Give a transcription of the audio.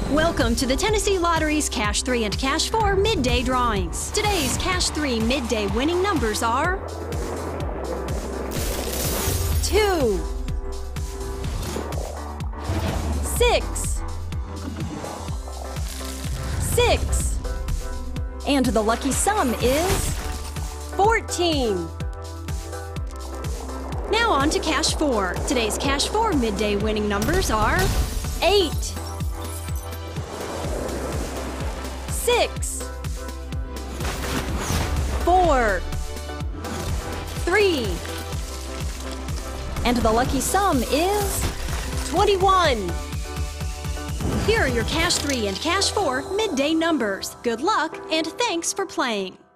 Welcome to the Tennessee Lottery's Cash 3 and Cash 4 midday drawings. Today's Cash 3 midday winning numbers are 2, 6, 6, and the lucky sum is 14. Now on to Cash 4. Today's Cash 4 midday winning numbers are 8, 6, 4, 3, and the lucky sum is 21. Here are your Cash 3 and Cash 4 midday numbers. Good luck and thanks for playing.